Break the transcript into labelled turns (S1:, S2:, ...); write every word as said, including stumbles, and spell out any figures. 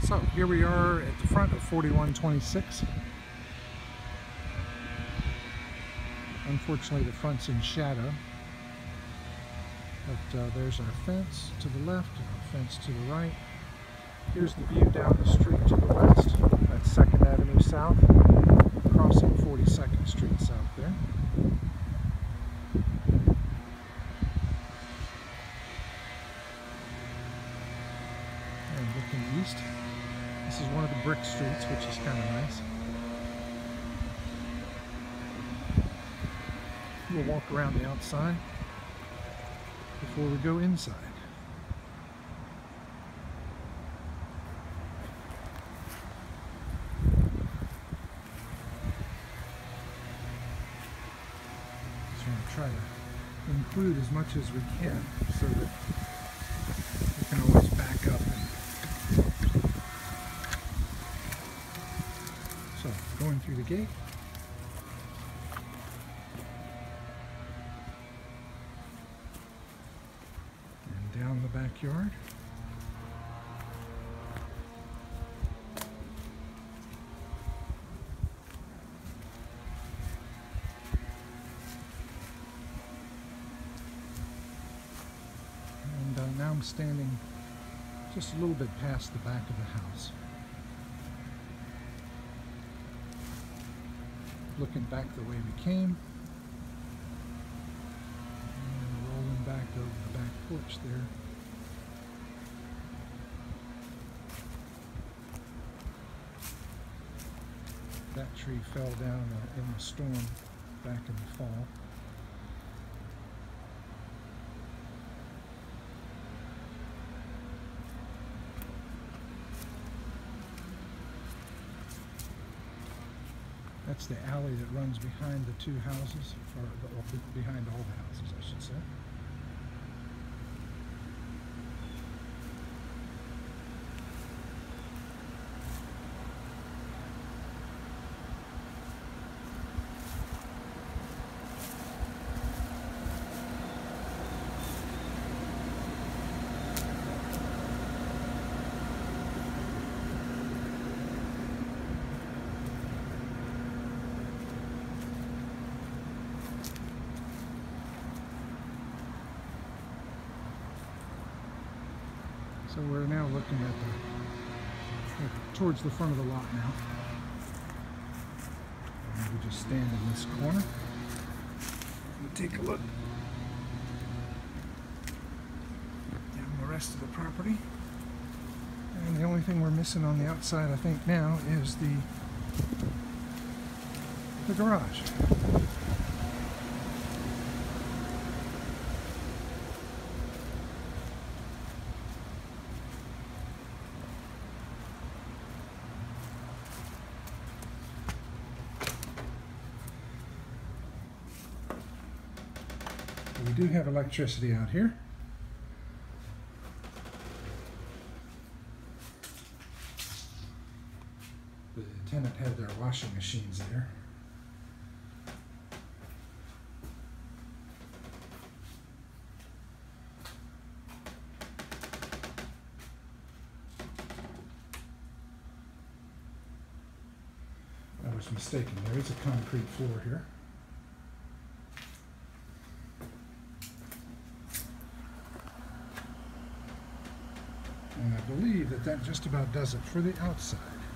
S1: So here we are at the front of forty-one twenty-six. Unfortunately, the front's in shadow. But uh, there's our fence to the left and our fence to the right. Here's the view down the street to the west. That's second Avenue South, crossing forty-second Street South there. And looking east, this is one of the brick streets, which is kind of nice. We'll walk around the outside before we go inside. So I'm going to try to include as much as we can so that we can always back up. And so, going through the gate. Down the backyard. And uh, now I'm standing just a little bit past the back of the house. Looking back the way we came. Back over the back porch there. That tree fell down uh, in the storm back in the fall. That's the alley that runs behind the two houses, or, or behind all the houses, I should say. So we're now looking at the, at, towards the front of the lot now. And we just stand in this corner and take a look down the rest of the property. And the only thing we're missing on the outside, I think now, is the the garage. We do have electricity out here. The tenant had their washing machines there. I was mistaken. There is a concrete floor here. And I believe that that just about does it for the outside.